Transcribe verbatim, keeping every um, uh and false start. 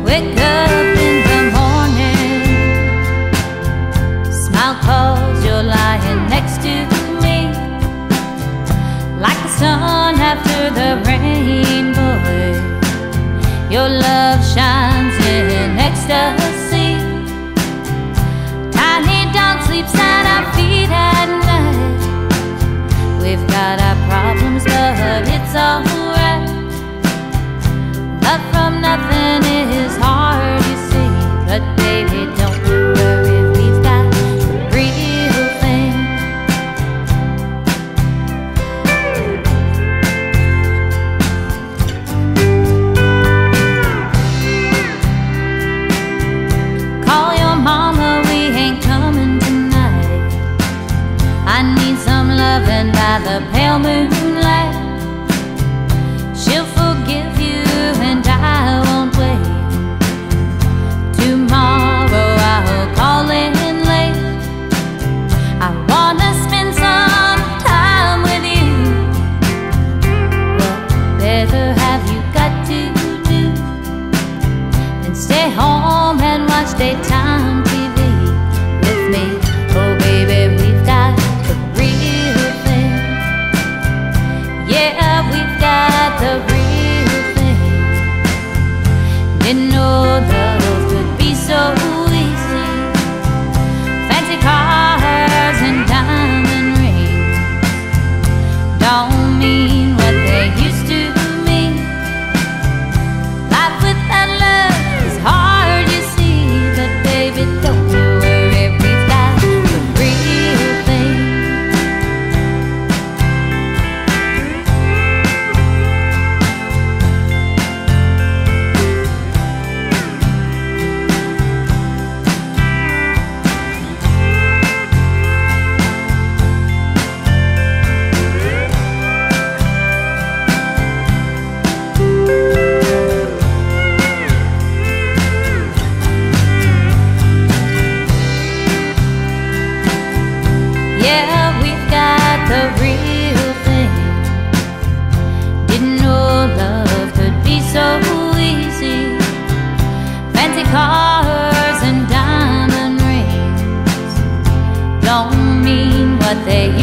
Wake up in the morning, smile 'cause you're lying next to me, like the sun after the rain, boy. Your love shines in ecstasy. Tiny dawn sleeps at our feet at night. We've got our problems, but it's alright. Love from nothing is hard, you see. But baby, don't you worry, we've got the real thing. Call your mama, we ain't coming tonight. I need some loving by the pale moonlight. She'll forgive you and I won't wait. Tomorrow I'll call in late. I wanna spend some time with you. What better have you got to do than stay home and watch daytime T V with me? Oh baby, we've got the real thing. Yeah, we've got the real thing. Didn't know love could be so easy. Fancy cars and diamond rings don't mean what they used to mean. Life without love is hard, you see. But baby, don't you worry, we've got the real thing. Yeah, we've got the real thing. Didn't know love could be so easy. Fancy cars and diamond rings don't mean what they